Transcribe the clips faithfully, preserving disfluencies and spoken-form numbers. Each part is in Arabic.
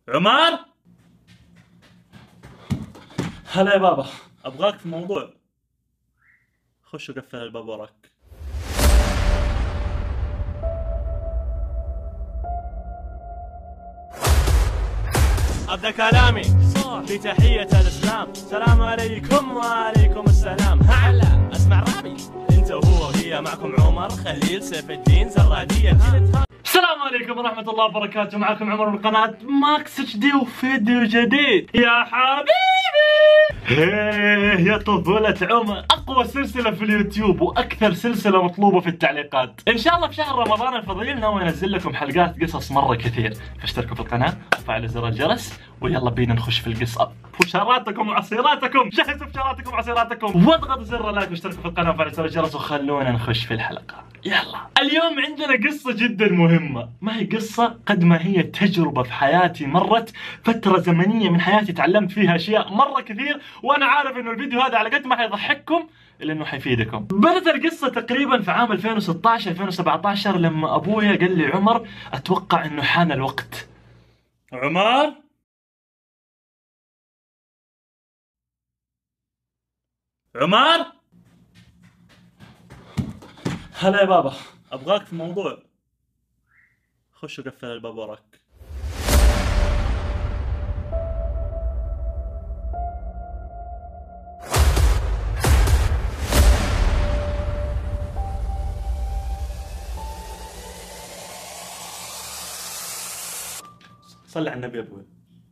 عمر، هلا يا بابا، ابغاك في موضوع. خش وقفل الباب وراك. أبدأ كلامي في تحية الإسلام، السلام عليكم وعليكم السلام. هلا اسمع رابي، انت وهو وهي، معكم عمر خليل سيف الدين زرادية. السلام عليكم ورحمة الله وبركاته، معكم عمر من قناة ماكس اتش دي وفيديو جديد. يا حبيبي، هيه يا طفولة عمر، أقوى سلسلة في اليوتيوب وأكثر سلسلة مطلوبة في التعليقات. إن شاء الله في شهر رمضان الفضيل ناوي أنزل لكم حلقات قصص مرة كثير، فاشتركوا في القناة وفعلوا زر الجرس ويلا بينا نخش في القصة. بشاراتكم وعصيراتكم، جهزوا بشاراتكم وعصيراتكم واضغطوا زر اللايك واشتركوا في القناة وفعلوا زر الجرس وخلونا نخش في الحلقة. يلا، اليوم عندنا قصة جدا مهمة، ما هي قصة قد ما هي تجربة في حياتي مرت، فترة زمنية من حياتي تعلمت فيها أشياء مرة كثير، وأنا عارف إنه الفيديو هذا على قد ما حيضحككم إلا إنه حيفيدكم. بدأت القصة تقريبا في عام ألفين وستة عشر ألفين وسبعة عشر لما أبويا قال لي عمر أتوقع إنه حان الوقت. عمر، عمر، هلا يا بابا، ابغاك في موضوع. خش وقفل الباب وراك. صل على النبي يا ابوي.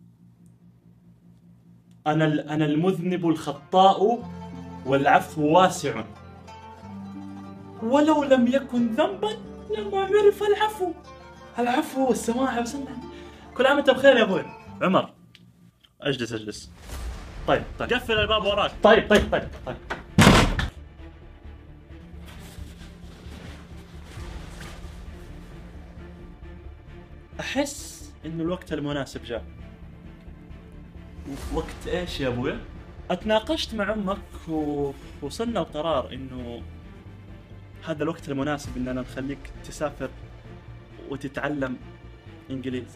انا انا المذنب الخطاء والعفو واسع، ولو لم يكن ذنبا لما عرف العفو. العفو والسماحة وسنة. كل عام وانت بخير يا ابوي. عمر، اجلس اجلس. طيب طيب قفل الباب وراك. طيب طيب طيب طيب احس انه الوقت المناسب جاء. وقت ايش يا ابوي؟ اتناقشت مع امك ووصلنا لقرار انه هذا الوقت المناسب اننا نخليك تسافر وتتعلم انجليزي.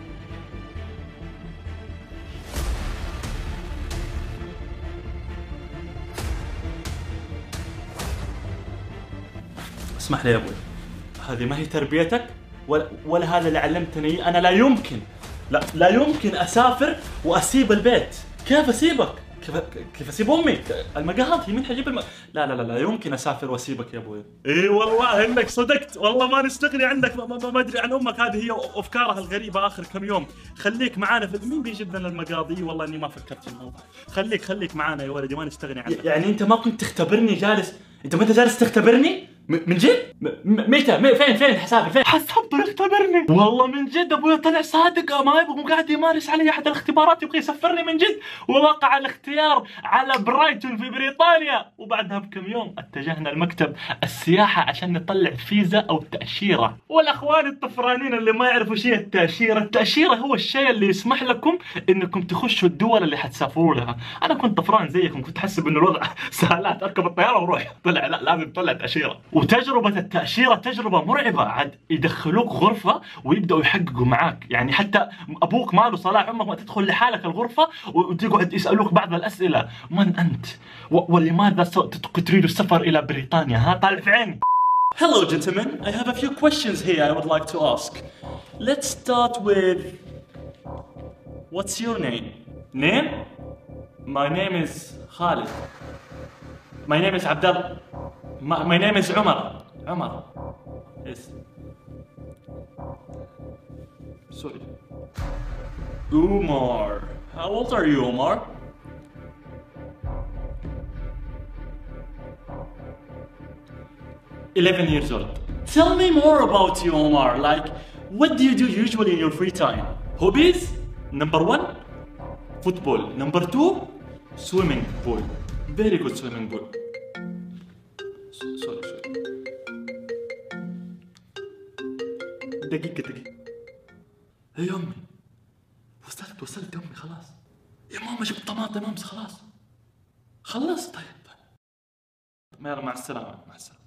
اسمح لي يا ابوي، هذه ما هي تربيتك ولا, ولا هذا اللي علمتني. انا لا يمكن لا لا يمكن اسافر واسيب البيت. كيف اسيبك؟ كيف كيف اسيب امي؟ المقاهي مين حيجيب الم... لا لا لا لا يمكن اسافر واسيبك يا ابوي. اي والله انك صدقت، والله ما نستغني عنك. ما, ما, ما ادري عن امك، هذه هي افكارها الغريبه اخر كم يوم. خليك معانا في مين بيجيب لنا المقاضي؟ والله اني ما فكرت في الموضوع. خليك خليك معانا يا ولدي، ما نستغني عنك. يعني انت ما كنت تختبرني جالس؟ انت ما انت جالس تختبرني؟ من جد؟ متى؟ فين فين حسابي؟ فين؟ حسبته يختبرني. والله من جد ابوي طلع صادق، ما يبغى قاعد يمارس علي احد الاختبارات، يبغى يسفرني من جد. ووقع الاختيار على برايتون في بريطانيا، وبعدها بكم يوم اتجهنا لمكتب السياحة عشان نطلع فيزا او تأشيرة. والاخوان الطفرانين اللي ما يعرفوا شيء التأشيرة، التأشيرة هو الشيء اللي يسمح لكم انكم تخشوا الدول اللي حتسافروا لها. انا كنت طفران زيكم، كنت حسب انه الوضع سهلات، اركب الطيارة وروح. طلع لا، لازم تطلع تأشيرة. وتجربة التأشيرة تجربة مرعبة، عاد يدخلوك غرفة ويبدأوا يحققوا معاك. يعني حتى أبوك ماله صلاح، أمك ما تدخل لحالك الغرفة وتقعد يسألوك بعض الأسئلة. من أنت؟ ولماذا تريد السفر إلى بريطانيا؟ ها طالع في عيني. Hello gentlemen, I have a few questions here I would like to ask. Let's start with what's your name? Name? My name is Khalid. My name is Abdallah. My, my name is Umar. Umar. Yes. Sorry. Umar. How old are you, Umar? eleven years old. Tell me more about you, Omar. Like, what do you do usually in your free time? Hobbies? Number one, football. Number two, swimming pool. Very good swimming pool. Sorry, sorry. دقيقة دقيقة. يا أمي، وصلت وصلت يا أمي خلاص. يا ماما جبت طماطم أمس خلاص. خلصت. طيب طيب. يلا مع السلامة، مع السلامة.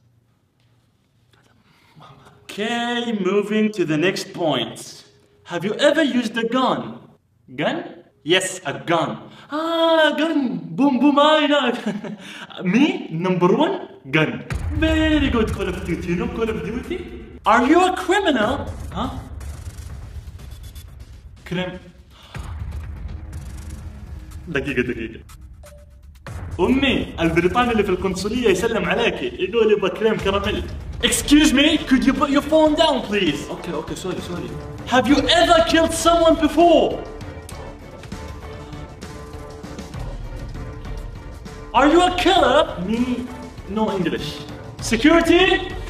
Okay, moving to the next point. Have you ever used a gun gun yes a gun ah gun boom boom I know me number one gun very good Call of Duty you know Call of Duty are you a criminal ها كريم دقيقة دقيقة أمي البريطاني اللي في القنصلية يسلم عليكي يقول يبغى كريم كراميل. Excuse me, could you put your phone down please? Okay, okay, sorry, sorry. Have you ever killed someone before? Are you a killer? Me, no English. Security?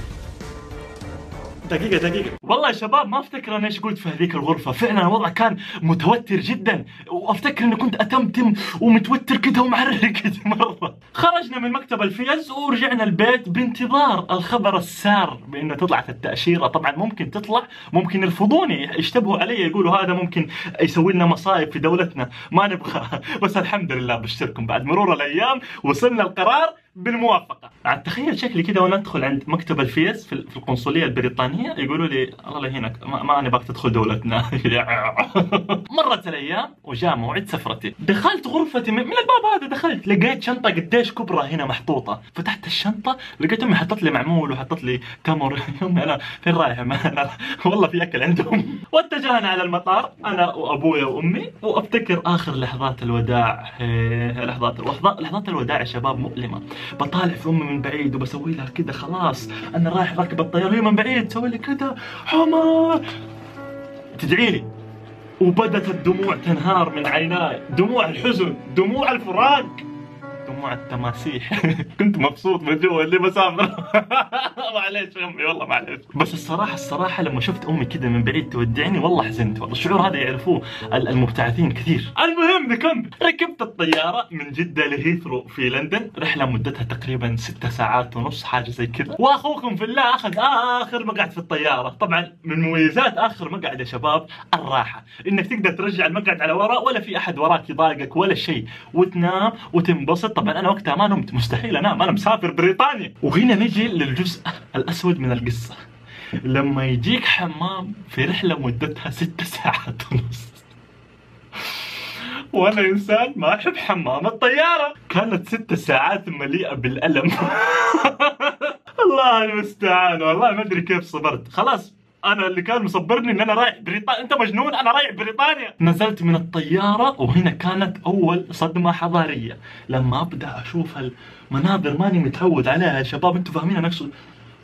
دقيقة دقيقة والله يا شباب ما افتكر انا ايش قلت في هذيك الغرفة، فعلا الوضع كان متوتر جدا، وافتكر اني كنت اتمتم ومتوتر كده ومعرق كده مرة. خرجنا من مكتب الفيز ورجعنا البيت بانتظار الخبر السار بانه طلعت التأشيرة. طبعا ممكن تطلع، ممكن يرفضوني، يشتبهوا علي يقولوا هذا ممكن يسوي لنا مصايب في دولتنا، ما نبغى. بس الحمد لله بشتركم بعد مرور الايام وصلنا القرار بالموافقة. عاد تخيل شكلي كده وانا ادخل عند مكتب الفيز في القنصلية البريطانية يقولوا لي الله يهينك ما, ما نبغاك تدخل دولتنا. مرت الايام وجاء موعد سفرتي، دخلت غرفتي من الباب هذا، دخلت لقيت شنطة قديش كبرى هنا محطوطة، فتحت الشنطة لقيت امي حطت لي معمول وحطت لي تمر. يومي انا فين رايح؟ أنا والله في اكل عندهم. واتجهنا على المطار انا وابويا وامي، وافتكر اخر لحظات الوداع. لحظات الوداع لحظات الوداع يا شباب مؤلمة. بطالع في امي من بعيد وبسوي لها كده خلاص انا رايح راكب الطياره، هي من بعيد تسوي لي كده حمار تدعي لي، وبدت الدموع تنهار من عيناي، دموع الحزن، دموع الفراق، دموع التماسيح. كنت مبسوط من جوا اللي بسافر. معليش يا امي والله معليش. بس الصراحه الصراحه لما شفت امي كده من بعيد تودعني والله حزنت، والله الشعور هذا يعرفوه المبتعثين كثير. المهم نكمل، ركبت الطياره من جده لهيثرو في لندن، رحله مدتها تقريبا ست ساعات ونص حاجه زي كذا، واخوكم في الله اخذ اخر مقعد في الطياره. طبعا من مميزات اخر مقعد يا شباب الراحه، انك تقدر ترجع المقعد على وراء ولا في احد وراك يضايقك ولا شيء، وتنام وتنبسط. طبعا انا وقتها ما نمت، مستحيل انام، انا مسافر بريطانيا. وهنا نجي للجزء الاسود من القصه، لما يجيك حمام في رحله مدتها ست ساعات ونص. وانا انسان ما احب حمام الطياره، كانت ست ساعات مليئه بالالم. الله المستعان، والله ما ادري كيف صبرت. خلاص انا اللي كان مصبرني ان انا رايح بريطانيا، انت مجنون انا رايح بريطانيا. نزلت من الطياره وهنا كانت اول صدمه حضاريه، لما ابدا اشوف المناظر ماني متعود عليها يا شباب، انتوا فاهمين انا اقصد؟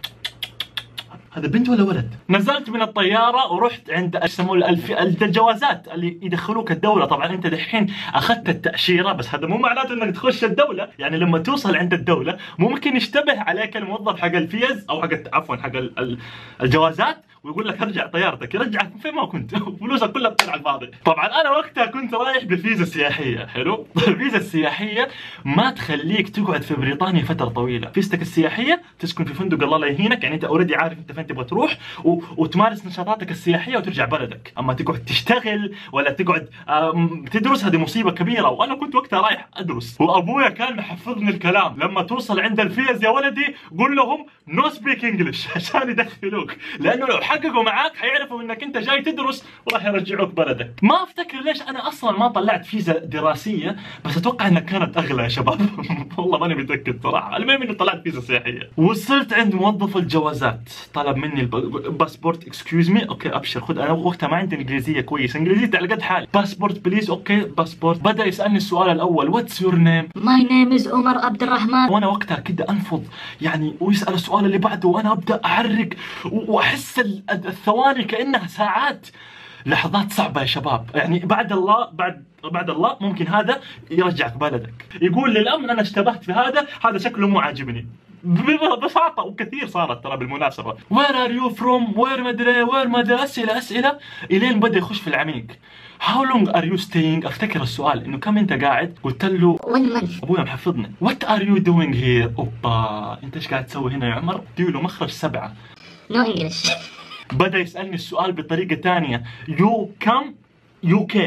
هذا بنت ولا ولد؟ نزلت من الطياره ورحت عند ايش يسموه الجوازات اللي يدخلوك الدوله. طبعا انت دحين اخذت التاشيره، بس هذا مو معناته انك تخش الدوله، يعني لما توصل عند الدوله ممكن يشتبه عليك الموظف حق الفيز او حق عفوا حق الجوازات ويقول لك ارجع طيارتك، يرجعك فين ما كنت، فلوسك كلها بتطلع على الفاضي. طبعا انا وقتها كنت رايح بفيزا سياحيه، حلو؟ الفيزا السياحيه ما تخليك تقعد في بريطانيا فتره طويله، فيزتك السياحيه تسكن في فندق الله لا يهينك، يعني انت اوريدي عارف انت فين تبغى تروح و... وتمارس نشاطاتك السياحيه وترجع بلدك. اما تقعد تشتغل ولا تقعد تدرس هذه مصيبه كبيره، وانا كنت وقتها رايح ادرس، وابويا كان محفظني الكلام، لما توصل عند الفيز يا ولدي قول لهم نو سبيك انجلش عشان يدخلوك، لانه لو حققوا معاك حيعرفوا انك انت جاي تدرس وراح يرجعوك بلدك. ما افتكر ليش انا اصلا ما طلعت فيزا دراسيه، بس اتوقع انها كانت اغلى يا شباب. والله ماني متاكد صراحه. المهم اني طلعت فيزا سياحيه. وصلت عند موظف الجوازات، طلب مني الباسبورت. اكسكيوز مي، اوكي ابشر خذ. انا وقتها ما عندي انجليزيه كويسه، انجليزيتي على قد حالي. باسبورت بليز. اوكي باسبورت. بدا يسالني السؤال الاول، واتس يور نيم؟ ماي نيم از عمر عبد الرحمن. وانا وقتها كده انفض يعني، ويسال السؤال اللي بعده وانا ابدا اعرق واحس الثواني كانها ساعات. لحظات صعبه يا شباب، يعني بعد الله بعد بعد الله ممكن هذا يرجعك بلدك. يقول للامن انا اشتبهت في هذا، هذا شكله مو عاجبني. ببساطه وكثير صارت ترى بالمناسبه. وير ار يو فروم؟ وير مدري وير مدري اسئله اسئله الين بدا يخش في العميق. هاو لونج ار يو ستينج؟ افتكر السؤال انه كم انت قاعد؟ قلت له ون مانث. ابويا محفظني. وات ار يو دوينج هير؟ اوبا انت ايش قاعد تسوي هنا يا عمر؟ له مخرج سبعه. نو انجلش. بدا يسالني السؤال بطريقه ثانيه، يو كم يو كي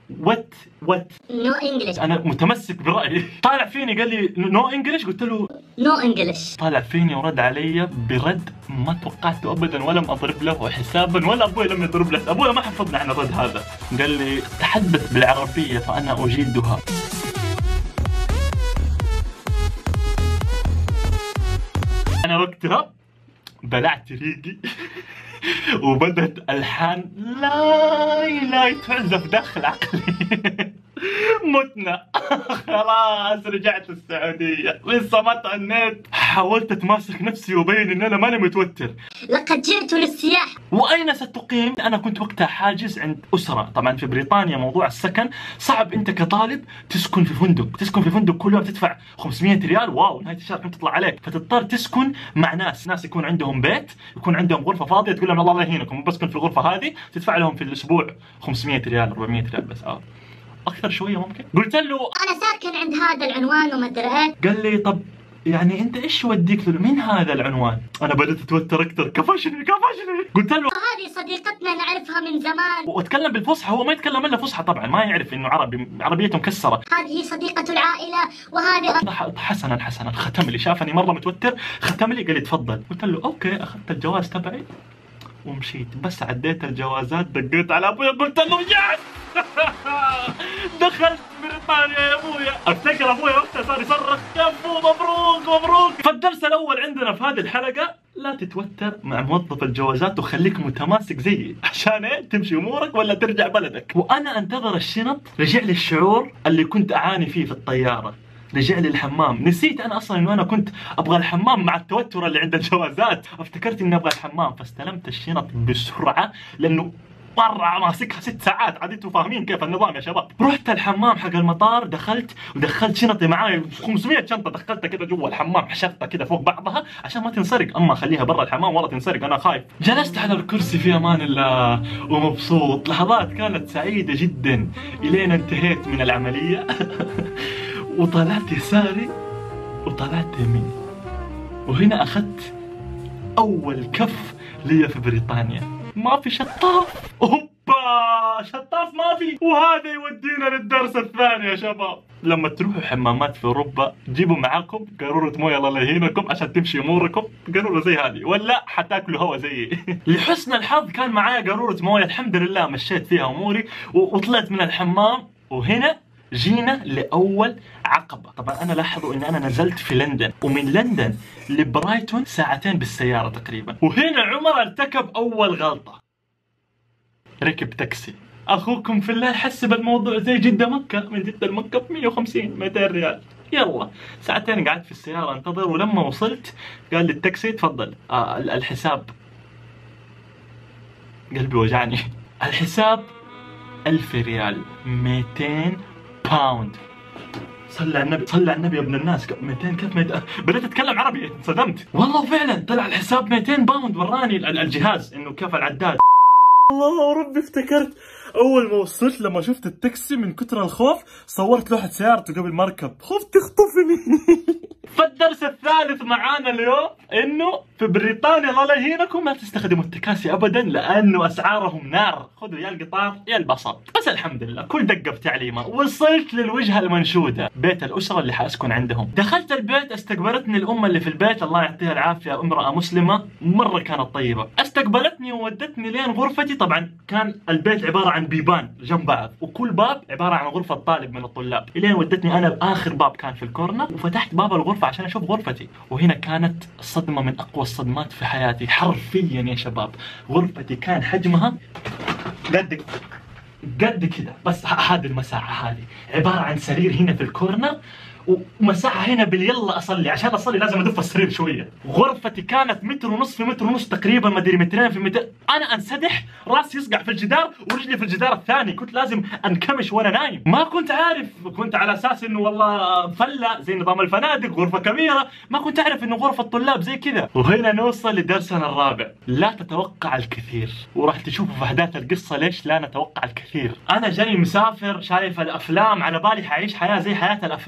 وات وات نو انجلش. انا متمسك برأيي. طالع فيني قال لي نو انجلش، قلت له نو انجلش. طالع فيني ورد علي برد ما توقعته ابدا، ولم اضرب له حسابا ولا ابوي لم يضرب له، ابوي ما حفظنا عن الرد هذا. قال لي تحدث بالعربية فانا اجيدها. انا وقتها بلعت ريقي وبدت الحان لا لا تعزف داخل عقلي. متنا. خلاص رجعت السعودية، لسه ما تأنيت. حاولت اتماسك نفسي وبين ان انا ماني متوتر. لقد جئت للسياحة. واين ستقيم؟ انا كنت وقتها حاجز عند اسرة، طبعا في بريطانيا موضوع السكن صعب، انت كطالب تسكن في فندق، تسكن في فندق كل يوم تدفع خمسمية ريال، واو نهاية الشهر كم تطلع عليك، فتضطر تسكن مع ناس، ناس يكون عندهم بيت، يكون عندهم غرفة فاضية، تقول لهم الله لا يهينكم بسكن في الغرفة هذه، تدفع لهم في الاسبوع خمسمية ريال أربعمية ريال بس. اه اكثر شويه ممكن. قلت له انا ساكن عند هذا العنوان وما ادري ايه. قال لي طب يعني انت ايش وديك له من هذا العنوان؟ انا بدأت اتوتر اكثر، كفشني كفشني. قلت له هذه صديقتنا نعرفها من زمان. واتكلم بالفصحى، هو ما يتكلم الا فصحى طبعا، ما يعرف انه عربي، عربيته مكسره. هذه صديقة العائلة وهذه. حسنا حسنا ختم لي، شافني مره متوتر ختم لي، قال لي تفضل. قلت له اوكي، اخذت الجواز تبعي ومشيت. بس عديت الجوازات دقيت على ابوي قلت له يس. دخلت بريطانيا يا ابويا. افتكر ابويا وقتها صار يصرخ كفو مبروك مبروك. فالدرس الاول عندنا في هذه الحلقه، لا تتوتر مع موظف الجوازات وخليك متماسك زيي، عشان ايه؟ تمشي امورك ولا ترجع بلدك. وانا انتظر الشنط، رجع لي الشعور اللي كنت اعاني فيه في الطياره، رجع لي الحمام. نسيت انا اصلا انه انا كنت ابغى الحمام مع التوتر اللي عند الجوازات، افتكرت اني ابغى الحمام، فاستلمت الشنط بسرعه لانه مرة ماسكها ست ساعات، عاد انتوا فاهمين كيف النظام يا شباب. رحت الحمام حق المطار، دخلت ودخلت شنطي معاي خمسمية شنطة، دخلتها كذا جوا الحمام، حشرتها كذا فوق بعضها عشان ما تنسرق، اما اخليها برا الحمام والله تنسرق انا خايف. جلست على الكرسي في امان الله ومبسوط، لحظات كانت سعيدة جدا الين انتهيت من العملية. وطلعت يساري وطلعت يمين، وهنا اخذت اول كف لي في بريطانيا. ما في شطاف، اوبا شطاف ما في. وهذا يودينا للدرس الثاني يا شباب. لما تروحوا حمامات في اوروبا جيبوا معاكم قارورة مويه الله لا يهينكم عشان تمشي اموركم، قارورة زي هذه ولا حتاكلوا هوا زيي. لحسن الحظ كان معايا قارورة مويه، الحمد لله مشيت فيها اموري وطلعت من الحمام. وهنا جينا لأول عقبة. طبعا أنا لاحظوا إن أنا نزلت في لندن، ومن لندن لبرايتون ساعتين بالسيارة تقريبا. وهنا عمر ارتكب أول غلطة، ركب تاكسي. أخوكم في الله حسب الموضوع زي جدة مكة، من جدة لمكة ب مية وخمسين مئتين ريال. يلا ساعتين قعدت في السيارة انتظر، ولما وصلت قال لي التاكسي تفضل آه الحساب. قلبي وجعني. الحساب ألف ريال، مئتين باوند. صلى على النبي صلى على النبي يا ابن الناس. مئتين كيف مئتين؟ بديت اتكلم عربي انصدمت والله فعلا طلع الحساب مئتين باوند. وراني الجهاز انه كيف العداد. الله ربي افتكرت اول ما وصلت لما شفت التاكسي من كثر الخوف صورت لوحة سيارته قبل ما اركب، خفت يخطفني. فالدرس الثالث معانا اليوم انه في بريطانيا الله لا يهينكم لا تستخدموا التكاسي ابدا، لانه اسعارهم نار. خذوا يا القطار يا الباصات. بس الحمد لله كل دقه بتعليمه. وصلت للوجهه المنشوده، بيت الاسره اللي حاسكن عندهم. دخلت البيت، استقبلتني الام اللي في البيت الله يعطيها العافيه، امراه مسلمه مره كانت طيبه. استقبلتني وودتني لين غرفتي. طبعا كان البيت عباره عن بيبان جنب بعض، وكل باب عباره عن غرفه طالب من الطلاب. الين ودتني انا باخر باب كان في الكورنر، وفتحت باب الغرفه عشان اشوف غرفتي. وهنا كانت صدمه من اقوى الصدمات في حياتي حرفيا يا شباب. غرفتي كان حجمها قد قد كده، بس هذه المساحه هذه عباره عن سرير هنا في الكورنر، ومساحه هنا باليلا اصلي. عشان اصلي لازم ادف السرير شويه. غرفتي كانت متر ونص في متر ونص تقريبا، ما ادري مترين في متر. انا انسدح راسي يصقع في الجدار ورجلي في الجدار الثاني، كنت لازم انكمش وانا نايم. ما كنت عارف، كنت على اساس انه والله فله زي نظام الفنادق، غرفه كبيره. ما كنت اعرف انه غرفه الطلاب زي كذا. وهنا نوصل لدرسنا الرابع، لا تتوقع الكثير. وراح تشوفوا في احداث القصه ليش لا نتوقع الكثير. انا جاي مسافر شايف الافلام على بالي حعيش حياه زي حياه الافلام،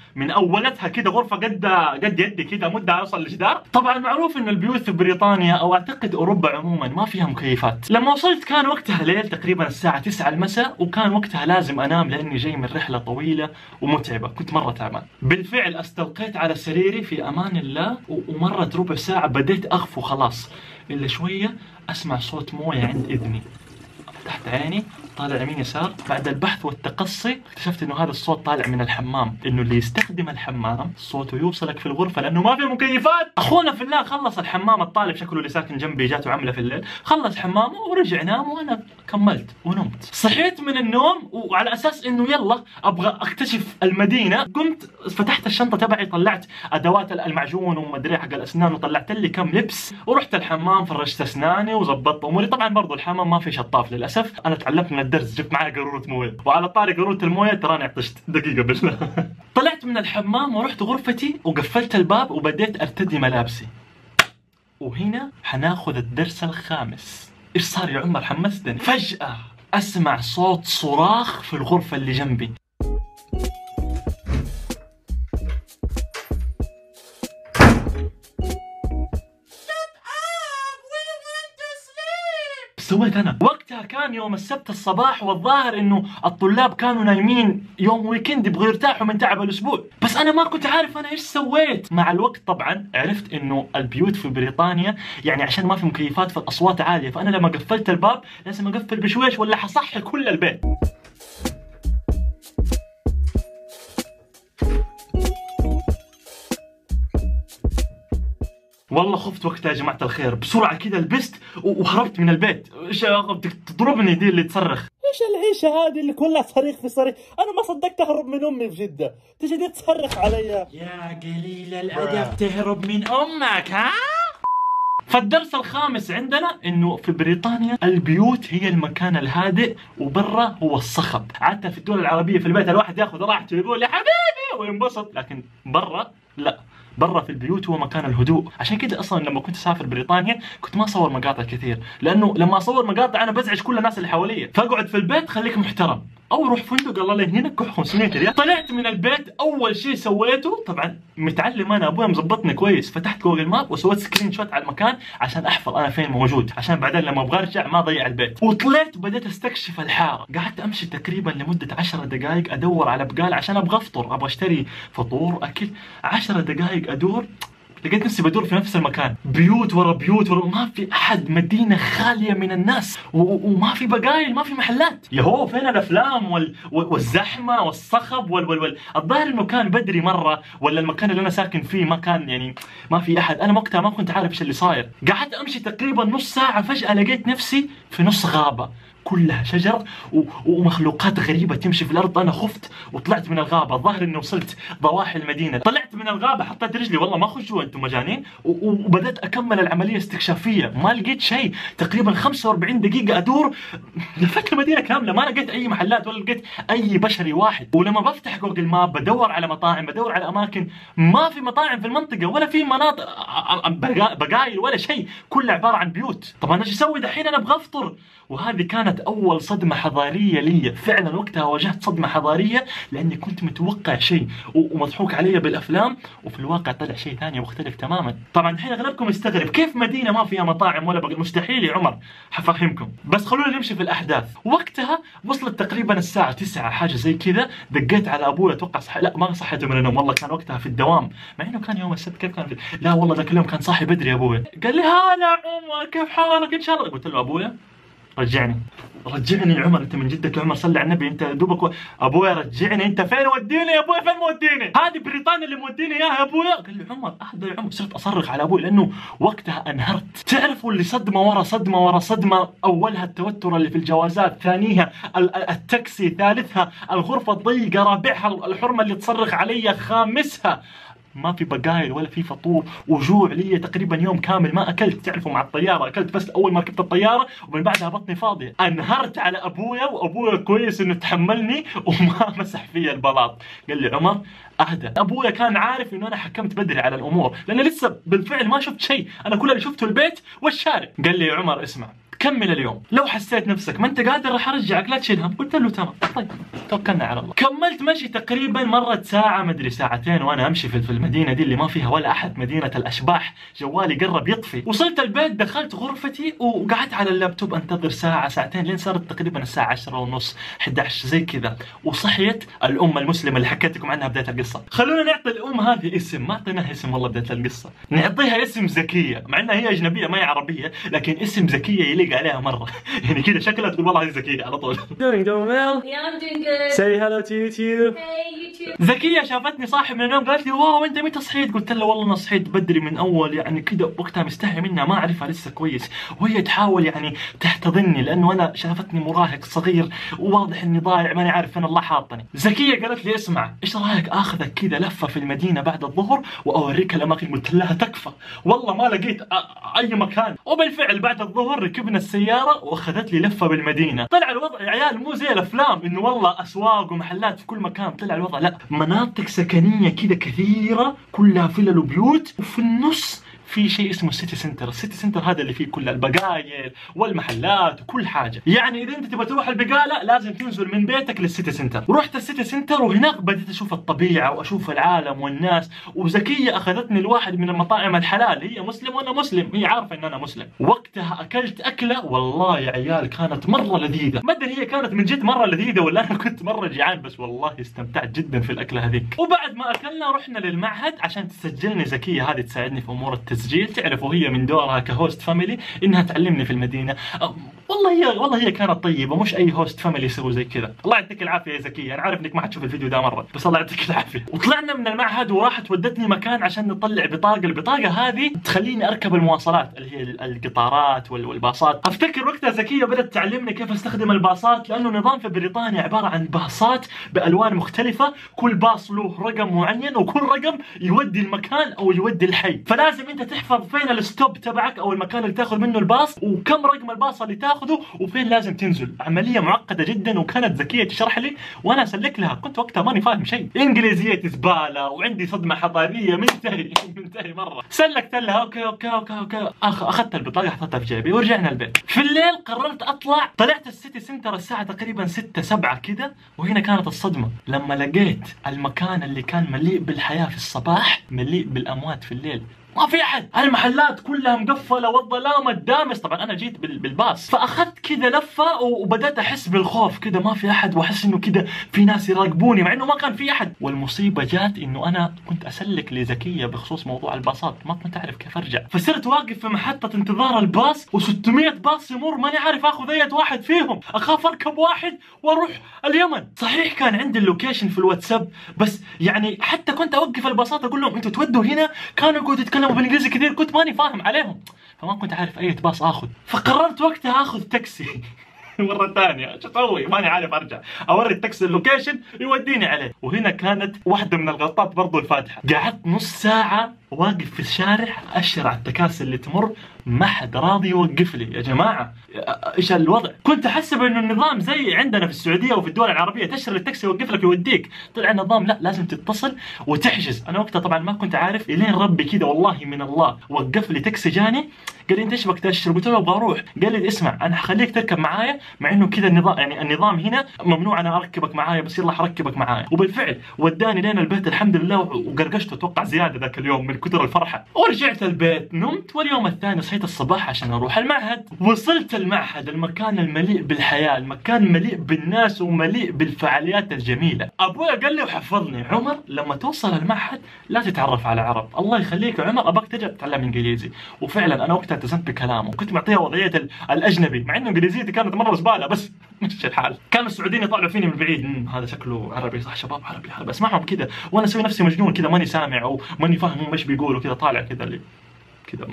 من اولتها كده غرفه قد قد يدي كده مدة اوصل للجدار. طبعا معروف ان البيوت في بريطانيا او اعتقد اوروبا عموما ما فيها مكيفات. لما وصلت كان وقتها ليل تقريبا الساعه تسعة المساء، وكان وقتها لازم انام لاني جاي من رحله طويله ومتعبه، كنت مره تعبان. بالفعل استلقيت على سريري في امان الله، ومرت ربع ساعه بديت اغفو خلاص، الا شويه اسمع صوت مويه عند اذني. فتحت عيني طالع يمين يسار، بعد البحث والتقصي اكتشفت انه هذا الصوت طالع من الحمام، انه اللي يستخدم الحمام صوته يوصلك في الغرفه لانه ما في مكيفات. اخونا في الله خلص الحمام، الطالب شكله اللي ساكن جنبي جاته عمله في الليل، خلص حمامه ورجع نام وانا كملت ونمت. صحيت من النوم وعلى اساس انه يلا ابغى اكتشف المدينه، قمت فتحت الشنطه تبعي، طلعت ادوات المعجون ومدري حق الاسنان، وطلعت لي كم لبس، ورحت الحمام فرشت اسناني وظبطت اموري. طبعا برضو الحمام ما في شطاف للاسف، انا تعلمت من الدرس، جبت معي قاروره مويه، وعلى طاري قاروره المويه تراني عطشت دقيقه بالله. طلعت من الحمام ورحت غرفتي وقفلت الباب وبديت ارتدي ملابسي. وهنا حناخذ الدرس الخامس. ايش صار يا عمر؟ حمستني. فجأة اسمع صوت صراخ في الغرفة اللي جنبي. سويت انا وقتها كان يوم السبت الصباح، والظاهر انه الطلاب كانوا نايمين يوم ويكند يبغوا يرتاحوا من تعب الاسبوع، بس انا ما كنت عارف انا ايش سويت. مع الوقت طبعا عرفت انه البيوت في بريطانيا يعني عشان ما في مكيفات فالاصوات عاليه، فانا لما قفلت الباب لازم اقفل بشويش ولا حصحي كل البيت. والله خفت وقتها يا جماعة الخير، بسرعة كذا لبست وهربت من البيت. ايش تضربني دي اللي تصرخ؟ ايش العيشة هذه اللي كلها صريخ في صريخ؟ انا ما صدقت اهرب من امي في جدة، تجي دي تصرخ علي. يا قليل الادب تهرب من امك ها؟ فالدرس الخامس عندنا انه في بريطانيا البيوت هي المكان الهادئ وبرا هو الصخب. عادة في الدول العربية في البيت الواحد ياخذ راحته ويقول يا حبيبي وينبسط، لكن برا لا، برا في البيوت هو مكان الهدوء. عشان كده اصلا لما كنت اسافر بريطانيا كنت ما اصور مقاطع كثير، لانه لما اصور مقاطع انا بزعج كل الناس اللي حواليا، فاقعد في البيت خليك محترم، او روح فندق الله لا يهينك كح خمسمية ريال. طلعت من البيت اول شيء سويته، طبعا متعلم انا ابوي مظبطني كويس، فتحت جوجل ماب وسويت سكرين شوت على المكان عشان احفظ انا فين موجود، عشان بعدين لما ابغى ارجع ما اضيع البيت. وطلعت بديت استكشف الحاره، قعدت امشي تقريبا لمده عشر دقائق ادور على بقال عشان ابغى افطر، ابغى اشتري فطور اكل. عشر دقائق ادور لقيت نفسي بدور في نفس المكان، بيوت ورا بيوت ورا، ما في احد، مدينه خاليه من الناس وما في بقايل، ما في محلات. يا هو فين الافلام وال... والزحمه والصخب وال... وال... وال... الظاهر انه كان بدري مره، ولا المكان اللي انا ساكن فيه ما كان يعني ما في احد. انا وقتها ما كنت عارف ايش اللي صاير. قعدت امشي تقريبا نص ساعه، فجاه لقيت نفسي في نص غابه كلها شجر و... ومخلوقات غريبه تمشي في الارض. انا خفت وطلعت من الغابه، الظاهر اني وصلت ضواحي المدينه. طلعت من الغابه حطيت رجلي، والله ما اخش جوا انتم مجانين، و... وبدات اكمل العمليه استكشافيه. ما لقيت شيء، تقريبا خمسة وأربعين دقيقه ادور، لفت المدينه كامله ما لقيت اي محلات ولا لقيت اي بشري واحد. ولما بفتح جوجل ماب بدور على مطاعم، بدور على اماكن، ما في مطاعم في المنطقه ولا في مناطق بقايل ولا شيء، كله عباره عن بيوت. طب انا ايش اسوي دحين؟ انا ابغى افطر. وهذه كانت أول صدمة حضارية لي فعلا. وقتها واجهت صدمة حضارية لأني كنت متوقع شيء ومضحوك علي بالأفلام، وفي الواقع طلع شيء ثاني مختلف تماما. طبعا الحين أغلبكم يستغرب كيف مدينة ما فيها مطاعم ولا بقى؟ مستحيل يا عمر، حفهمكم، بس خلونا نمشي في الأحداث. وقتها وصلت تقريبا الساعة تسعة حاجة زي كذا، دقيت على أبوي أتوقع صح... لا ما صحيته من النوم، والله كان وقتها في الدوام، مع إنه كان يوم السبت. كيف كان في... لا والله ذاك اليوم كان صاحي بدري أبوي. قال لي هلا عمر كيف حالك إن شاء الله؟ قلت له أبويا رجعني رجعني يا عمر، انت من جدك يا عمر صلي على النبي، انت دوبك و... ابويا رجعني، انت فين وديني يا ابويا؟ فين موديني؟ هذه بريطانيا اللي موديني اياها يا ابويا. قال لي عمر اهدى يا عمر. صرت اصرخ على ابوي لانه وقتها انهرت. تعرفوا اللي صدمه ورا صدمه ورا صدمه، اولها التوتر اللي في الجوازات، ثانيها التاكسي، ثالثها الغرفه الضيقه، رابعها الحرمه اللي تصرخ علي، خامسها ما في بقايل ولا في فطور، وجوع لي تقريبا يوم كامل ما اكلت. تعرفوا مع الطياره اكلت بس اول ما ركبت الطياره ومن بعدها بطني فاضيه. انهرت على ابويا، وابويا كويس انه تحملني وما مسح في البلاط. قال لي عمر اهدى. ابويا كان عارف انه انا حكمت بدري على الامور، لان لسه بالفعل ما شفت شيء، انا كل اللي شفته البيت والشارع. قال لي يا عمر اسمع، كمل اليوم، لو حسيت نفسك ما انت قادر راح ارجعك لا تشيل هم. قلت له تمام. طيب توكلنا على الله. كملت مشي تقريبا مرت ساعه مدري ساعتين وانا امشي في المدينه دي اللي ما فيها ولا احد، مدينه الاشباح. جوالي قرب يطفي. وصلت البيت، دخلت غرفتي وقعدت على اللابتوب انتظر ساعه ساعتين لين صارت تقريبا الساعه عشرة ونص إحدى عشر زي كذا. وصحيت الام المسلمه اللي حكيت لكم عنها بدايه القصه. خلونا نعطي الام هذه اسم، ما اعطيناها اسم والله بدايه القصه، نعطيها اسم زكيه، مع انها هي اجنبيه ما هي عربيه، لكن اسم زكيه يليق عليها مره. يعني كذا شكلها تقول والله هذه زكيه على طول. Doing doing well. Yeah, I'm doing good. Say hello to YouTube. Hey, you too. زكيه شافتني صاحي من النوم قالت لي واو انت متى صحيت؟ قلت لها والله انا صحيت بدري من اول، يعني كذا وقتها مستحي منها ما اعرفها لسه كويس، وهي تحاول يعني تحتضني لانه انا شافتني مراهق صغير وواضح اني ضايع ماني عارف ان الله حاطني. زكيه قالت لي اسمع ايش رايك اخذك كذا لفه في المدينه بعد الظهر واوريك الاماكن؟ قلت لها تكفى والله ما لقيت اي مكان. وبالفعل بعد الظهر ركبنا السياره واخذت لي لفه بالمدينه. طلع الوضع يا عيال مو زي الافلام انه والله اسواق ومحلات في كل مكان، طلع الوضع لا، مناطق سكنيه كذا كثيره كلها فلل وبيوت، وفي النص في شيء اسمه السيتي سنتر. السيتي سنتر هذا اللي فيه كل البقايل والمحلات وكل حاجه. يعني اذا انت تبغى تروح البقاله لازم تنزل من بيتك للسيتي سنتر. رحت السيتي سنتر وهناك بديت اشوف الطبيعه واشوف العالم والناس. وزكيه اخذتني لواحد من المطاعم الحلال، هي مسلم وانا مسلم، هي عارفه ان انا مسلم. وقتها اكلت اكله والله يا عيال كانت مره لذيذه، ما ادري هي كانت من جد مره لذيذه ولا انا كنت مره جيعان، بس والله استمتعت جدا في الاكله هذيك. وبعد ما اكلنا رحنا للمعهد عشان تسجلني زكيه هذه تساعدني في امور التسجيل، تعرفوا هي من دورها كهوست فاميلي انها تعلمني في المدينه. والله هي والله هي كانت طيبه، مش اي هوست فاميلي يسوي زي كذا. الله يعطيك العافيه يا زكيه، انا عارف انك ما حتشوف الفيديو ده مره بس الله يعطيك العافيه. وطلعنا من المعهد وراحت ودتني مكان عشان نطلع بطاقه، البطاقه هذه تخليني اركب المواصلات اللي هي القطارات والباصات. افتكر وقتها زكيه بدات تعلمني كيف استخدم الباصات، لانه نظام في بريطانيا عباره عن باصات بالوان مختلفه، كل باص له رقم معين وكل رقم يودي المكان او يودي الحي، فلازم انت تحفظ فين الستوب تبعك او المكان اللي تاخذ منه الباص وكم رقم الباص اللي تاخذه وفين لازم تنزل. عمليه معقده جدا وكانت زكيه تشرح لي وانا اسلك لها، كنت وقتها ماني فاهم شيء، انجليزيه زباله وعندي صدمه حضاريه منتهي منتهي مره. سلكت لها اوكي اوكي اوكي اوكي أخ... اخذت البطاقه حطيتها في جيبي ورجعنا البيت. في الليل قررت اطلع، طلعت السيتي سنتر الساعه تقريبا ستة سبعة كذا، وهنا كانت الصدمه لما لقيت المكان اللي كان مليء بالحياه في الصباح مليء بالاموات في الليل. ما في احد، المحلات كلها مقفله والظلام الدامس. طبعا انا جيت بالباص فاخذت كذا لفه وبدات احس بالخوف كذا، ما في احد واحس انه كذا في ناس يراقبوني مع انه ما كان في احد. والمصيبه جات انه انا كنت اسلك لزكيه بخصوص موضوع الباصات، ما كنت اعرف كيف ارجع، فصرت واقف في محطه انتظار الباص وستمية باص يمر ماني عارف اخذ اي واحد فيهم، اخاف اركب واحد واروح اليمن. صحيح كان عندي اللوكيشن في الواتساب بس يعني حتى كنت اوقف الباصات اقول لهم انتوا تودوا هنا، كانوا يقعدوا يتكلموا بالانجليزي كثير كنت ماني فاهم عليهم، فما كنت عارف اي باص اخذ. فقررت وقتها اخذ تاكسي مرة ثانية. ايش اسوي؟ ماني عارف ارجع، اوري التاكسي اللوكيشن يوديني عليه. وهنا كانت واحدة من الغلطات برضو الفاتحة، قعدت نص ساعة واقف في الشارع اشر على التكاسي اللي تمر، ما حد راضي يوقف لي. يا جماعة ايش الوضع؟ كنت احسب انه النظام زي عندنا في السعودية وفي الدول العربية تشر التاكسي يوقف لك يوديك، طلع النظام لا لازم تتصل وتحجز. انا وقتها طبعا ما كنت عارف، الين ربي كذا والله من الله وقف لي تاكسي جاني قال لي انت ايش بك تاشر؟ قلت له ابغى اروح. قال لي اسمع انا حخليك تركب معايا، مع انه كذا النظام يعني النظام هنا ممنوع انا اركبك معايا، بس يلا حركبك معايا. وبالفعل وداني لين البيت الحمد لله، وقرقشت اتوقع زياده ذاك اليوم من كثر الفرحه. ورجعت البيت نمت، واليوم الثاني صحيت الصباح عشان اروح المعهد. وصلت المعهد، المكان المليء بالحياه، المكان مليء بالناس ومليء بالفعاليات الجميله. ابوي قال لي وحفظني عمر لما توصل المعهد لا تتعرف على عرب، الله يخليك يا عمر ابغاك ترجع تتعلم انجليزي. وفعلا انا وقتها التزمت بكلامه وكنت معطيها وضعيه الاجنبي، مع انه انجليزيتي كانت مره زباله بس مشي الحال. كانوا السعوديين يطلعوا فيني من بعيد، هذا شكله عربي صح، شباب عربي عربي اسمعهم كذا وانا اسوي نفسي مجنون كذا ماني سامع او ماني فاهم هم ايش بيقولوا، كذا طالع كذا اللي كذا.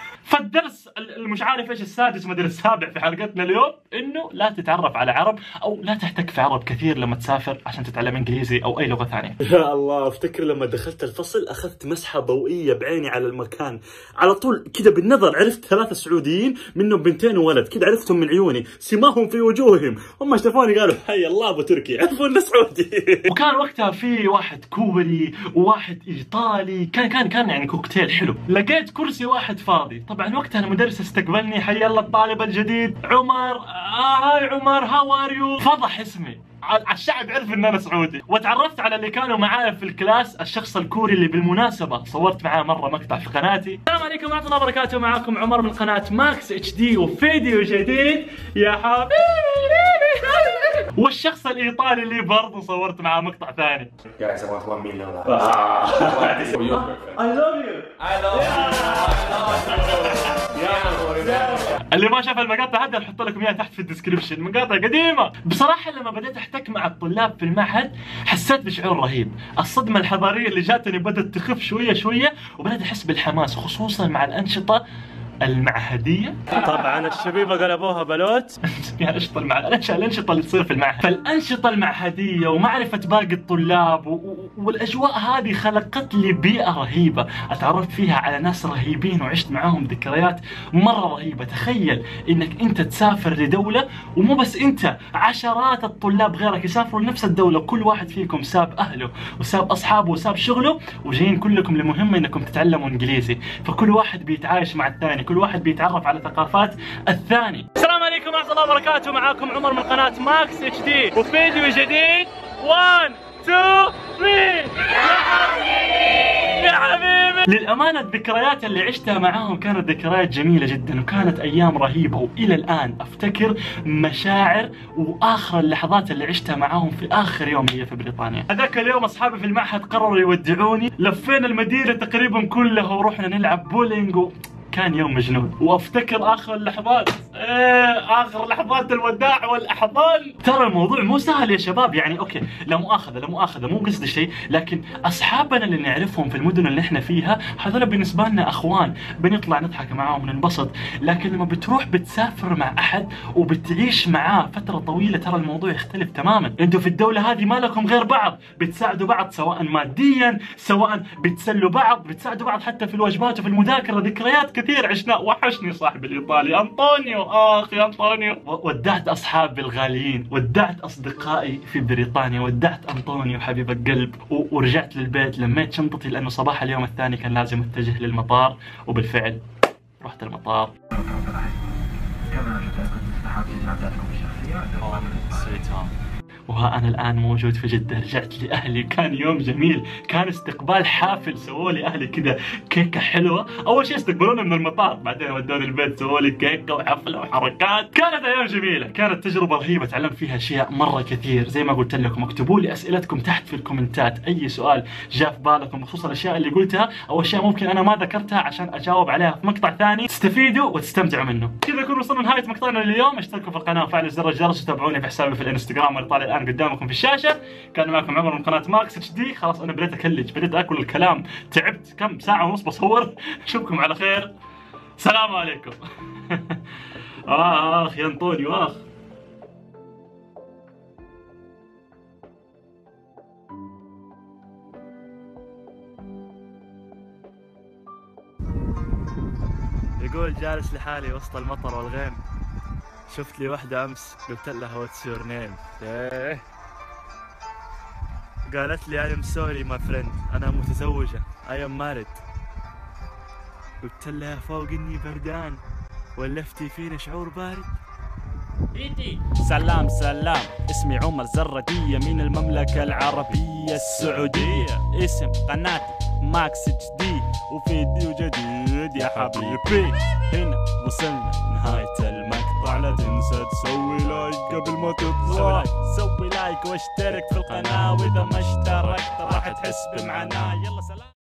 فالدرس المش عارف ايش السادس مدري السابع في حلقتنا اليوم انه لا تتعرف على عرب او لا تحتك في عرب كثير لما تسافر عشان تتعلم انجليزي او اي لغه ثانيه. يا الله، افتكر لما دخلت الفصل اخذت مسحه ضوئيه بعيني على المكان، على طول كذا بالنظر عرفت ثلاثه سعوديين منهم بنتين وولد، كذا عرفتهم من عيوني، سماهم في وجوههم، هم شافوني قالوا حي الله ابو تركي، عرفوا انه سعودي. وكان وقتها في واحد كوري وواحد ايطالي، كان كان كان يعني كوكتيل حلو. لقيت كرسي واحد فاضي، طبعا طبعا وقتها المدرس استقبلني، حيا الله الطالب الجديد عمر. آه هاي عمر، هاو ار يو. فضح اسمي، الشعب عرف ان انا سعودي. وتعرفت على اللي كانوا معايا في الكلاس، الشخص الكوري اللي بالمناسبه صورت معاه مره مقطع في قناتي. السلام عليكم ورحمه الله وبركاته، معاكم عمر من قناه ماكس اتش دي وفيديو جديد يا حبيبي. والشخص الايطالي اللي برضه صورت معاه مقطع ثاني. Guys, I want one million. I love you. I love you. اللي ما شاف المقاطع هذه نحط لكم اياها تحت في الديسكربشن، مقاطع قديمه. بصراحه لما بديت احتك مع الطلاب في المعهد حسيت بشعور رهيب، الصدمه الحضاريه اللي جاتني بدات تخف شويه شويه، وبدات احس بالحماس خصوصا مع الانشطه المعهديه. طبعا الشبيبه قلبوها بلوت. يعني الانشطه المع... الانشطه اللي تصير في المعهد، فالانشطه المعهديه ومعرفه باقي الطلاب و... و... والاجواء هذه خلقت لي بيئه رهيبه، اتعرفت فيها على ناس رهيبين وعشت معاهم ذكريات مره رهيبه. تخيل انك انت تسافر لدوله، ومو بس انت، عشرات الطلاب غيرك يسافروا لنفس الدوله، وكل واحد فيكم ساب اهله وساب اصحابه وساب شغله، وجايين كلكم لمهمه انكم تتعلموا انجليزي، فكل واحد بيتعايش مع الثاني، كل واحد بيتعرف على ثقافات الثاني. السلام عليكم ورحمة الله وبركاته، معاكم عمر من قناة ماكس اتش دي وفيديو جديد. واحد اثنين ثلاثة. يا حبيبي، للأمانة الذكريات اللي عشتها معاهم كانت ذكريات جميلة جدا، وكانت أيام رهيبة، وإلى الآن أفتكر مشاعر وآخر اللحظات اللي عشتها معاهم في آخر يوم لي في بريطانيا. هذاك اليوم أصحابي في المعهد قرروا يودعوني، لفينا المدينة تقريبا كلها ورحنا نلعب بولينج و... كان يوم مجنون. وافتكر اخر اللحظات، ايه اخر لحظات الوداع والاحضان. ترى الموضوع مو سهل يا شباب، يعني اوكي لا مؤاخذه لا مؤاخذه مو قصدي شيء، لكن اصحابنا اللي نعرفهم في المدن اللي احنا فيها هذول بالنسبه لنا اخوان، بنطلع نضحك معاهم وننبسط. لكن لما بتروح بتسافر مع احد وبتعيش معاه فتره طويله، ترى الموضوع يختلف تماما. انتوا في الدوله هذه ما لكم غير بعض، بتساعدوا بعض سواء ماديا، سواء بتسلوا بعض، بتساعدوا بعض حتى في الواجبات وفي المذاكره. ذكريات كثير عشناه. وحشني صاحبي الايطالي انطونيو، اخ يا انطونيو. ودعت اصحابي الغاليين، ودعت اصدقائي في بريطانيا، ودعت انطونيو حبيب القلب، ورجعت للبيت لميت شنطتي لانه صباح اليوم الثاني كان لازم اتجه للمطار. وبالفعل رحت المطار. وها أنا الآن موجود في جدة، رجعت لأهلي. كان يوم جميل، كان استقبال حافل، سووا لي أهلي كذا كيكة حلوة. أول شيء استقبلونا من المطار، بعدين ودوني البيت سووا لي كيكة وحفلة وحركات. كانت أيام جميلة، كانت تجربة رهيبة، تعلمت فيها أشياء مرة كثير. زي ما قلت لكم اكتبوا لي أسئلتكم تحت في الكومنتات، أي سؤال جاء في بالكم بخصوص الأشياء اللي قلتها أو أشياء ممكن أنا ما ذكرتها عشان أجاوب عليها في مقطع ثاني، تستفيدوا وتستمتعوا منه. كذا نكون وصلنا لنهاية مقطعنا لليوم. اشتركوا في القناة وفعلوا زر الجرس وتابعوني في حسابي في الانستغرام اللي طالع الآن قدامكم في الشاشة. كان معكم عمر من قناة ماكس اتش دي. خلاص انا بديت اكلج، بديت اكل الكلام، تعبت، كم ساعة ونص بصور. اشوفكم على خير، سلام عليكم. اخ يا انطونيو اخ. يقول جالس لحالي وسط المطر والغيم، شفت لي واحدة امس قلت لها واتس يور نيم، قالت لي I'm sorry my friend أنا متزوجة I am married. قلت لها فوق إني بردان ولفتي فيني شعور بارد. إيدي سلام سلام، اسمي عمر زردية من المملكة العربية السعودية، اسم قناتي ماكس اتش دي وفيديو جديد يا حبيبي. هنا وصلنا نهاية المقطع، لا تنسى تسوي لايك قبل ما تطلع، سوي لايك واشترك في القناة، واذا ما اشتركت راح تحس بمعناه. يلا سلام.